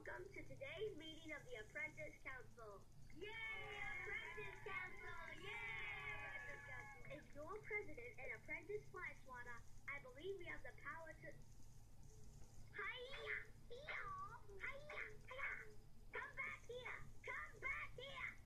welcome to today's meeting of the Apprentice Council. Yay, Apprentice Council! Yay! As your president and apprentice fly